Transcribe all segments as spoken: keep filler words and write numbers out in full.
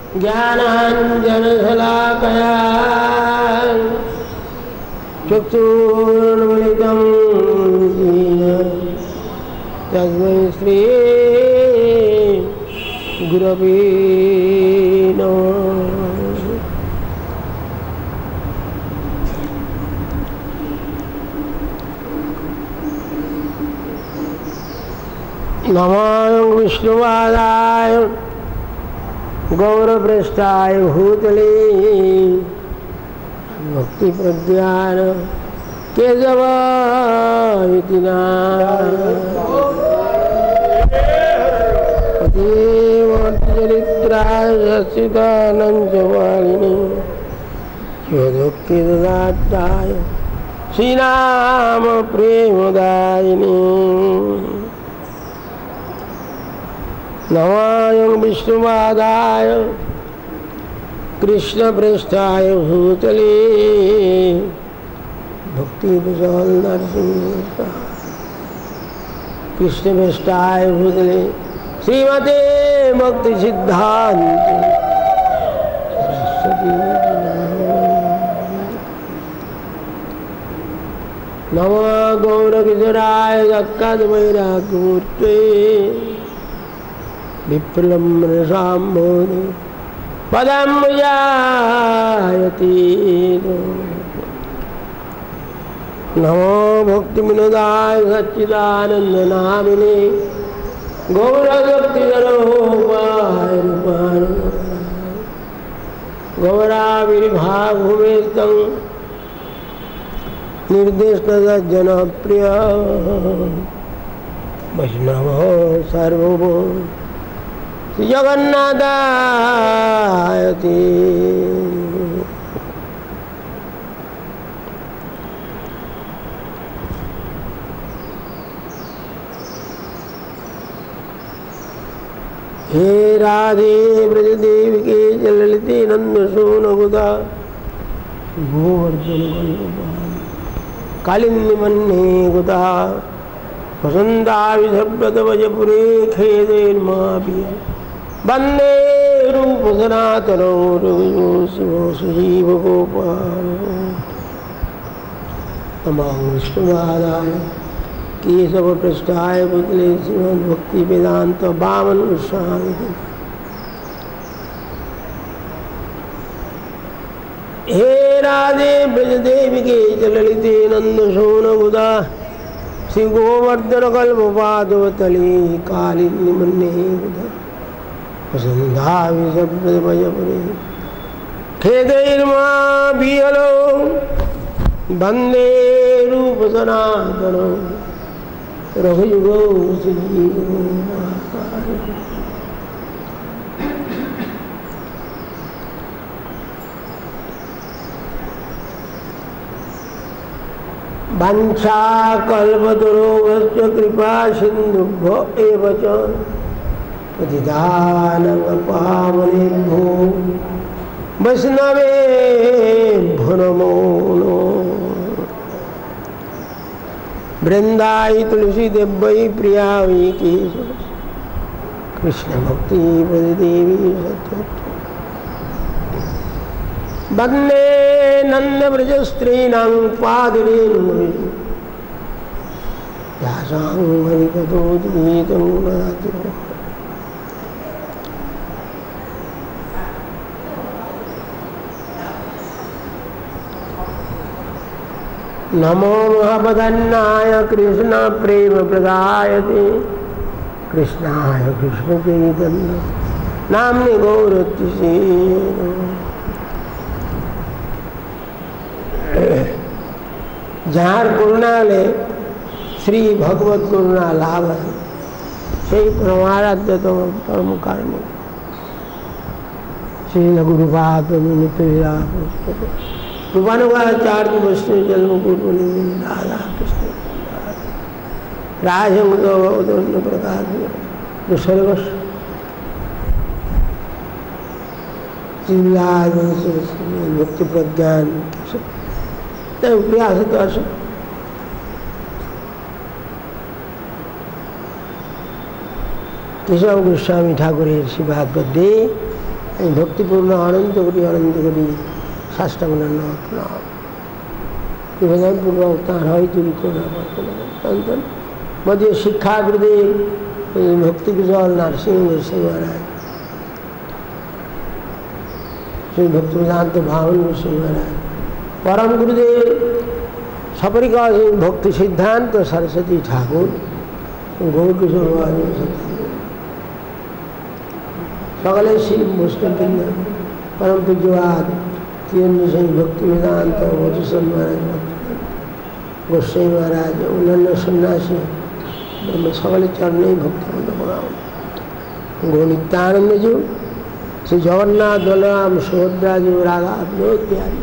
ज्ञानाञ्जनशलाकया चक्षुरुन्मिलितं येन तस्मै श्री गुरवे नमः। नमो विष्णुपादाय गौरपृष्ठाय भूतले भक्ति प्रज्ञान केशवाय चरित्राय सच्चिदानन्दवारिणे योगोक्तिदाताय श्रीराम प्रेमदायिने नमो विष्णुपादाय कृष्णपृष्ठाय भूतले भक्ति विशाल नरसिंह कृष्णपृष्ठाय भूतले श्रीमते भक्ति सिद्धांत सरस्वती नमो गौरकिशोराय दक्कद्वैराग्यमूर्ते विप्रलम्बनसाम्भोधि पदं जायति नमो भक्तिविनोदाय सच्चिदानन्दनामिने गौरभक्तिधरोपाय गौराविर्भावभूमिस्तं निर्दिष्टसज्जनप्रिय वैष्णव सर्वभूम जगन्नाथायति हे राधे ब्रजदेवी के ललिते नंद सोनगुदा गोवर्धन कालिंदी मन्ने गुदा वसंता विधव्रतवजपुरे खेदेन्मापि वंदे रूप सनातनो रघुयो शिवो सुजीव गोपाल नमो विष्णुपादाय केशवपृष्ठाय भूतले श्रीमद्भक्ति वेदांत वामन गोस्वामी हे राधे ब्रजदेवी के ललिते नंद सोनगुदा श्री गोवर्धन कल्पपादवतले कालिंदी मन्ने गुदा वसंधा विषभ्रतवजपुरे खेदैर्माभिहलो वंदे रूप सनातनो रघुयुगो सुजीवो वंशाकल्पतरोश्च कृपा सिन्धुभ्यो एव च पतितानां पावनेभ्यो वैष्णवेभ्यो नमो नमः। वृंदाई तुलसी देवई प्रिया वै केशव कृष्ण भक्ति देवी सत्य वंदे नंद ब्रज स्त्रीणां पादरेणुं यासां हरिकथोद्गीतं गाति नमो महापदन्नाय कृष्ण प्रेम प्रदायते कृष्णाय कृष्ण चैतन्य नाम्नि गौरतिसे जार करुणाले श्री भगवत करुणा लाभ से परमाराध्य तो परम कारण श्री गुरुपाद नित्य रूपानुगाचार्य वैष्णव जन्म पूर्व राधा कृष्ण राजंग प्रकार सर्वस्व भक्ति प्रज्ञान प्रयास तो असो केशव गोस्वामी ठाकुर श्रीपाद पद्ये এই ভক্তিপূর্ণ অনন্ত কোটি অনন্ত কোটি সাষ্টাঙ্গ প্রণাম নিবেদনপূর্বক তাঁর হয় তুমি করুণা অন্তর মধ্যে শিক্ষা গুরুদেব ভক্তি কুশল নরসিংহ গোস্বামী মহারাজ, শ্রী ভক্তি বেদান্ত ভাবন গোস্বামী মহারাজ, পরম গুরুদেব সপরিকর ভক্তি সিদ্ধান্ত সরস্বতী ঠাকুর, গৌরকিশোর সকলে শিব বৈষ্ণববৃন্দ, পরম পূজ্যবাদ তিরঞ্জ সিং ভক্তি বেদান্ত মধুসূদন মহারাজ, গোস্বামী মহারাজ, অন্যান্য সন্ন্যাসী সকলের চরণেই ভক্তিপূর্ণ প্রণাম। গৌনিত্যানন্দজু, শ্রী জগন্নাথ বলরাম সুভদ্রাজু, রাধা বিনোদ বিহারী,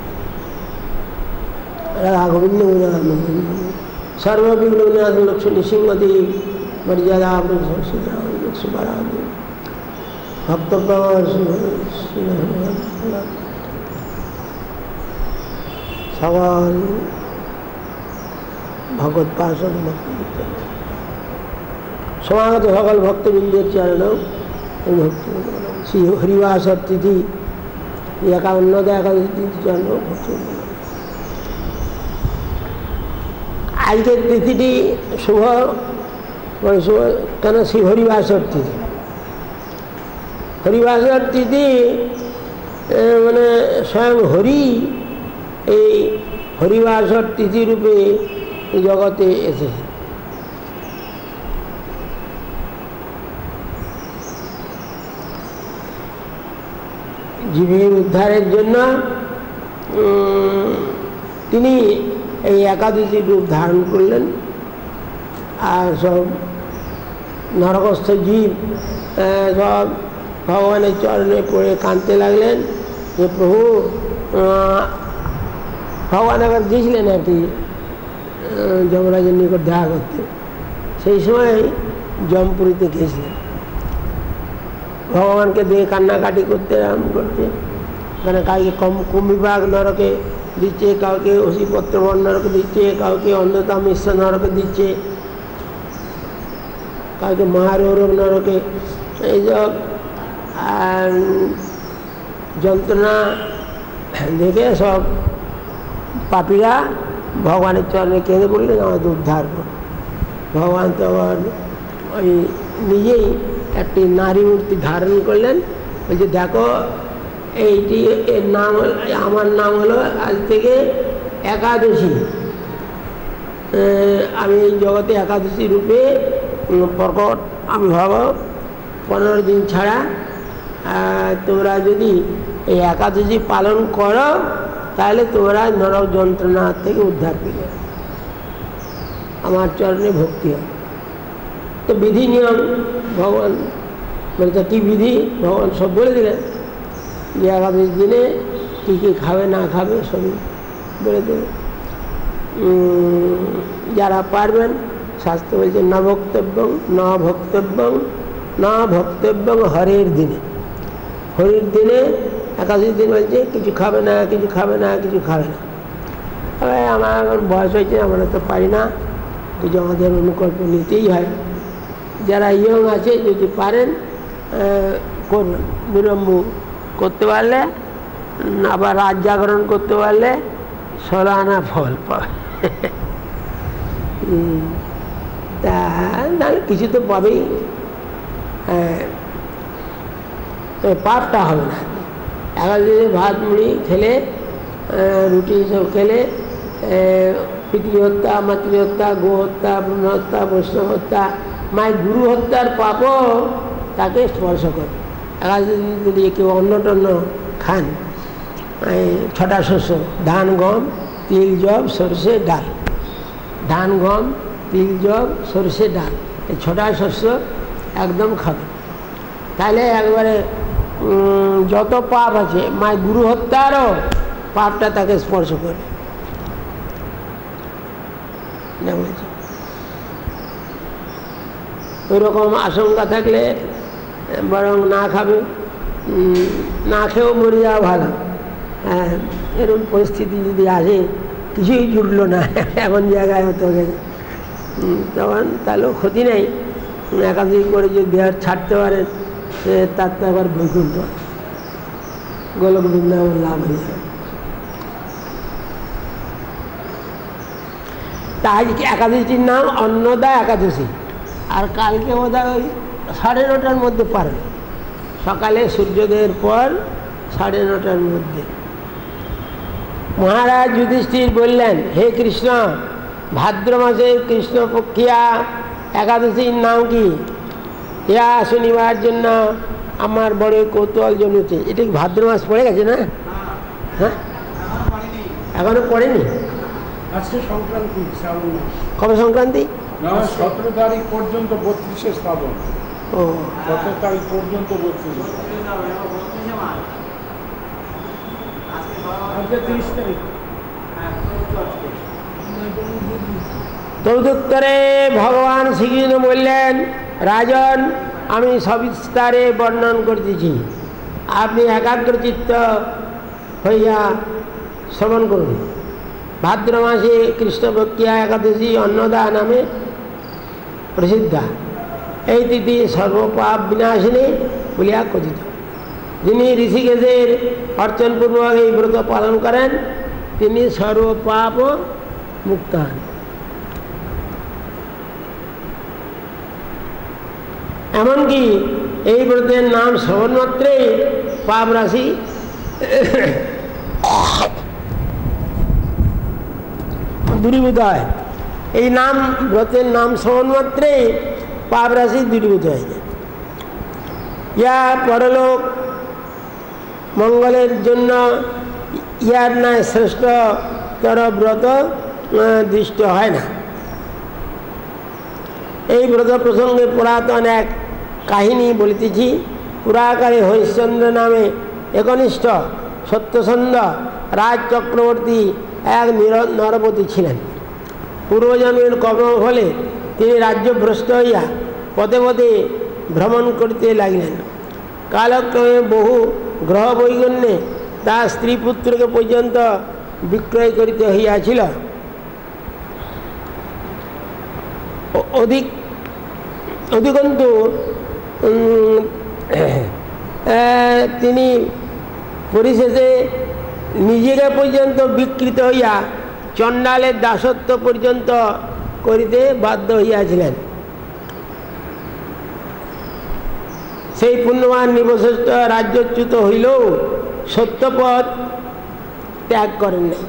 রাধা গোবিন্দ সর্ববিঘ্ন বিনাশ লক্ষ্মী সিংহদেব মর্যাদা সুবারাধ ভক্তপ্রবর সকল ভগবত পার্ষদ ভক্তি সমাগত সকল ভক্তবৃন্দের চরণেও ভক্তি শ্রী হরিবাসর তিথি একান্ন একাদশী তিথি চরণ ভক্তি। আজকের তিথিটি শুভ শুভ কেন শ্রী হরিবাসর তিথি। হরিবাসর তিথি মানে স্বয়ং হরি এই হরিবাসর তিথি রূপে জগতে এসেছে। জীবের উদ্ধারের জন্য তিনি এই একাদশী রূপ ধারণ করলেন। আর সব নরকস্থ জীব সব ভগবানের চরণে পড়ে কাঁদতে লাগলেন যে প্রভু, ভগবান আবার গিয়েছিলেন আর কি যমরাজের নিকট দেখা করতে। সেই সময় জমপুরীতে গিয়েছিলেন, ভগবানকে দিয়ে কান্নাকাটি করতে আরম্ভ করতে। ওখানে কাউকে কম কুম্ভিবাগ নরকে দিচ্ছে, কাউকে অসিপত্রবন নরকে দিচ্ছে, কাউকে অন্ধতা মিশ্র নরকে দিচ্ছে, কাউকে মহারৌরব নরকে। এইসব যন্ত্রণা দেখে সব পাপীরা ভগবানের চরণে কেঁদে পড়লেন, আমাদের উদ্ধার করুন। ভগবান তখন ওই নিজেই একটি নারী মূর্তি ধারণ করলেন, বলছে দেখো এইটি এর নাম, আমার নাম হলো আজ থেকে একাদশী। আমি এই জগতে একাদশী রূপে প্রকট আবির্ভাব, পনেরো দিন ছাড়া তোমরা যদি এই একাদশী পালন করো তাহলে তোমরা নরক যন্ত্রণা থেকে উদ্ধার পেলে আমার চরণে ভক্তি হয়। তো বিধি নিয়ম ভগবান বলছে কী বিধি, ভগবান সব বলে দিলেন যে একাদশী দিনে কী কী খাবে না খাবে সবই বলে দেবে। যারা পারবেন শাস্ত্র বলছে ন ভক্তব্যং ন ভক্তব্যং ন ভক্তব্যং হরের দিনে। হরির দিনে একাদশী দিন বলছে কিছু খাবে না, কিছু খাবে না, কিছু খাবে না। তবে আমার এখন বয়স হয়েছে, আমরা তো পারি না, কিছু আমাদের অনুকল্প নিতেই হয়। যারা ইয়ং আছে যদি পারেন করবেন, বিলম্ব করতে পারলে আবার রাত জাগরণ করতে পারলে ষোলো আনা ফল পাবে। তা নাহলে কিছু তো পাবেই, পাপটা হবে না। একাদশীতে ভাত মুড়ি খেলে, রুটি সব খেলে পিতৃহত্যা, মাতৃহত্যা, গো হত্যা, ব্রহ্ম হত্যা, বৈষ্ণব হত্যা, মায়ের গুরু হত্যার পাপও তাকে স্পর্শ করে। একাদশী যদি কেউ অন্ন টন্ন খান, ছটা শস্য ধান, গম, তিল, জব, সরষে, ডাল, ধান, গম, তিল, জব, সরষে, ডাল, এই ছটা শস্য একদম খাবে, তাহলে একবারে যত পাপ আছে মায়ের গুরু হত্যারও পাপটা তাকে স্পর্শ করে। ওই রকম আশঙ্কা থাকলে বরং না খাবে, না খেয়েও মরে যাওয়া ভালো। হ্যাঁ, এরকম পরিস্থিতি যদি আসে কিছুই জুটলো না এমন জায়গায় হতে গেছে, তখন তাহলেও ক্ষতি নেই। একাদশী করে যদি দেহ ছাড়তে পারেন সে তার তো আবার বৈকুণ্ঠ। গোলক বৃন্দাবন লাভ হয়ে যাবে। তা আজকে একাদশীর নাম অন্নদা একাদশী। আর কালকে বোধহয় ওই সাড়ে নটার মধ্যে পারেন, সকালে সূর্যোদয়ের পর সাড়ে নটার মধ্যে। মহারাজ যুধিষ্ঠির বললেন, হে কৃষ্ণ, ভাদ্র মাসের কৃষ্ণপক্ষিয়া একাদশীর নাম কি? ইয়া শনিবার জন্য আমার বড় কৌতূহল জমেছে। এটা কি ভাদ্র মাস পড়ে গেছে না? হ্যাঁ, এখনো পড়েনি। আজকে সংক্রান্তি, শ্রাবণ মাস। কবে সংক্রান্তি? সতেরো তারিখ পর্যন্ত বত্রিশে শ্রাবণ। ও, সতেরো তারিখ পর্যন্ত বত্রিশে, আজকে তিরিশ তারিখ। তদুত্তরে ভগবান শ্রীকৃষ্ণ বললেন, রাজন, আমি সবিস্তারে বর্ণন করতেছি, আপনি একাগ্রচিত্ত হইয়া শ্রবণ করুন। ভাদ্র মাসে কৃষ্ণপক্ষিয়া একাদশী অন্নদা নামে প্রসিদ্ধা। এই তিথি সর্বপাপ বিনাশিনী বলিয়া কথিত। যিনি ঋষিকেশের অর্চনপূর্বক এই ব্রত পালন করেন তিনি সর্বপাপ মুক্ত হন। এমনকি এই ব্রতের নাম শ্রবণ মাত্রেই পাপ রাশি দূরীভূত হয়। এই নাম ব্রতের নাম শ্রবণ মাত্রেই পাপ রাশি দূরীভূত হয়ে যায়। ইয়া পরলোক মঙ্গলের জন্য ইয়ার ন্যায় শ্রেষ্ঠতর ব্রত দৃষ্ট হয় না। এই ব্রত প্রসঙ্গে পুরাতন এক কাহিনী বলিতেছি। পুরাকালে হরিশ্চন্দ্র নামে একনিষ্ঠ সত্যসন্ধ রাজ চক্রবর্তী এক নরপতি ছিলেন। পূর্বজন্মের কর্ম ফলে তিনি রাজ্যভ্রষ্ট হইয়া পদে পদে ভ্রমণ করিতে লাগিলেন। কালক্রমে বহু গ্রহ বৈগণ্যে তার স্ত্রী পুত্রকে পর্যন্ত বিক্রয় করিতে হইয়াছিল। অধিক অধিকন্তু তিনি পরিশেষে নিজেকে পর্যন্ত বিকৃত হইয়া চণ্ডালের দাসত্ব পর্যন্ত করিতে বাধ্য হইয়াছিলেন। সেই পুণ্যবান নিবশ্রেষ্ঠ রাজ্যচ্যুত হইলেও সত্যপথ ত্যাগ করেন নাই।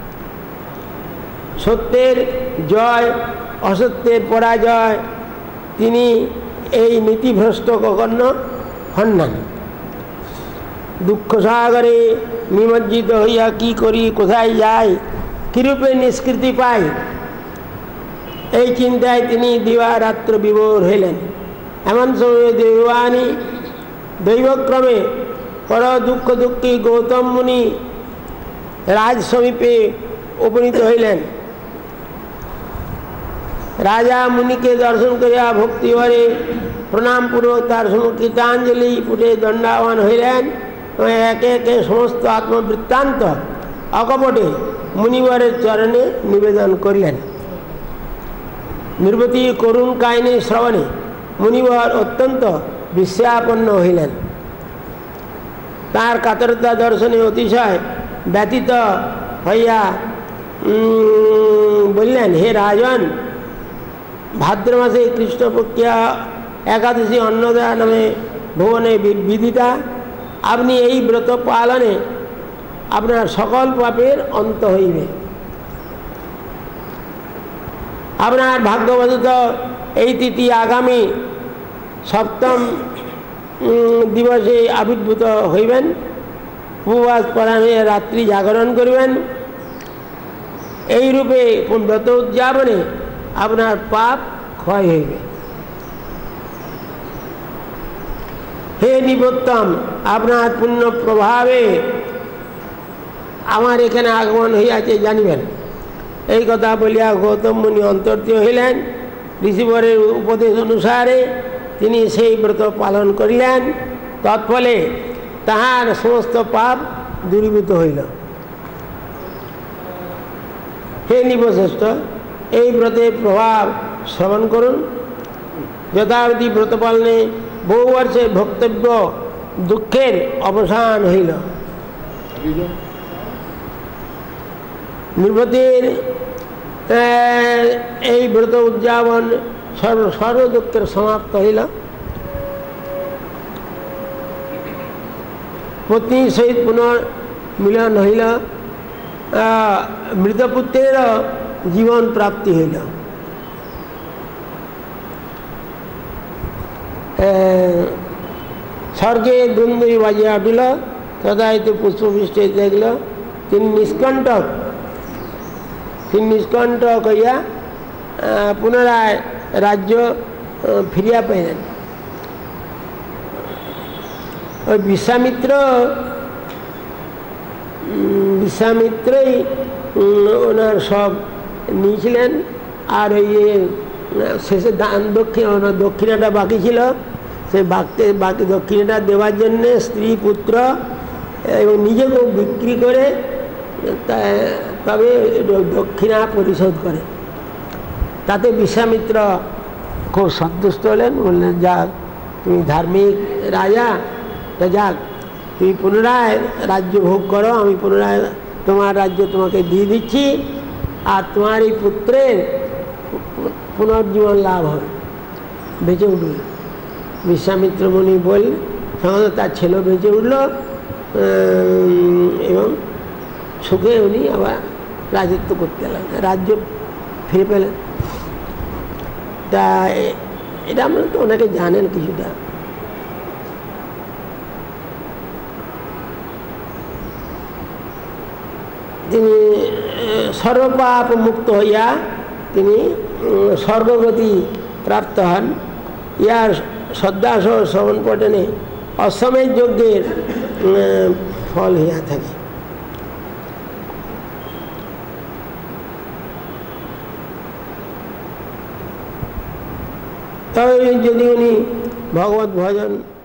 সত্যের জয়, অসত্যের পরাজয়, তিনি এই নীতিভ্রষ্ট কখনো হন না। দুঃখ সাগরে নিমজ্জিত হইয়া কি করি, কোথায় যাই, কিরূপে নিষ্কৃতি পাই, এই চিন্তায় তিনি দিবারাত্র বিভোর হইলেন। এমন সময় দেবানী দৈবক্রমে পর দুঃখ দুঃখী গৌতম মুনি রাজ সমীপে উপনীত হইলেন। রাজা মুনিকে দর্শন করিয়া ভক্তিভরে প্রণামপূর্বক তার সম্মুখে কৃতাঞ্জলি পুটে দণ্ডায়মান হইলেন এবং একে একে সমস্ত আত্মবৃত্তান্ত অকপটে মুনিবরের চরণে নিবেদন করিলেন। নির্বতী করুণ কাহিনী শ্রবণে মুনিবর অত্যন্ত বিস্ময়াপন্ন হইলেন। তার কাতরতা দর্শনে অতিশয় ব্যতীত হইয়া বললেন, হে রাজন, ভাদ্র মাসে কৃষ্ণপক্ষিয়া একাদশী অন্নদা নামে ভুবনে বিদিতা। আপনি এই ব্রত পালনে আপনার সকল পাপের অন্ত হইবে। আপনার ভাগ্যবশত এই তিথি আগামী সপ্তম দিবসে আবির্ভূত হইবেন। উপবাস পরায়ণে রাত্রি জাগরণ করিবেন। এইরূপে ব্রত উদযাপনে আপনার পাপ ক্ষয় হইবে। হে নিবোত্তম, আপনার পুণ্য প্রভাবে আমার এখানে আগমন হইয়াছে জানিবেন। এই কথা বলিয়া গৌতম মুনি অন্তর্তীয় হইলেন। ঋষিবরের উপদেশ অনুসারে তিনি সেই ব্রত পালন করিলেন। তৎফলে তাহার সমস্ত পাপ দূরীভূত হইল। হে নিবশ্রেষ্ঠ, এই ব্রতের প্রভাব শ্রবণ করুন। যথাবিধি ব্রত পালনে বহু বর্ষের ভক্তব্য দুঃখের অবসান হইল। দুজন নৃপতির এই ব্রত উদযাপন সর্ব সর্বদুঃখের সমাপ্ত হইল। পত্নীর সহিত পুনঃ মিলন হইল, মৃতপুত্রের জীবন প্রাপ্তি হইল। স্বর্গে দুন্দুই বাজিয়া উঠিল, তথায়িত পুষ্পবৃষ্টি দেখল। তিনি নিষ্কণ্টক তিনি নিষ্কণ্টক হইয়া পুনরায় রাজ্য ফিরিয়া পাইলেন। ওই বিশ্বামিত্র বিশ্বামিত্রই ওনার সব নিয়েছিলেন। আর ওই শেষে দান দক্ষিণ দক্ষিণাটা বাকি ছিল, সেই বাকি বাকি দক্ষিণাটা দেওয়ার জন্যে স্ত্রী পুত্র এবং নিজেকেও বিক্রি করে তবে দক্ষিণা পরিশোধ করে। তাতে বিশ্বামিত্র খুব সন্তুষ্ট হলেন, বললেন যাক তুমি ধার্মিক রাজা, তা যাক তুমি পুনরায় রাজ্য ভোগ করো, আমি পুনরায় তোমার রাজ্য তোমাকে দিয়ে দিচ্ছি, আর তোমার এই পুত্রের পুনর্জীবন লাভ হবে, বেঁচে উঠবে। বিশ্বামিত্র মুনি বল সঙ্গে তার ছেলে বেঁচে উঠল এবং সুখে উনি আবার রাজত্ব করতে লাগলেন, রাজ্য ফিরে পেলেন। তা এটা আমরা তো অনেকে জানেন কিছুটা। তিনি সর্বপাপ মুক্ত হইয়া তিনি স্বর্গগতি প্রাপ্ত হন। ইয়ার শ্রদ্ধাসহ শ্রবণ পঠনে অশ্বমেধ যজ্ঞের ফল হইয়া থাকে। তবে যদি উনি ভগবত ভজন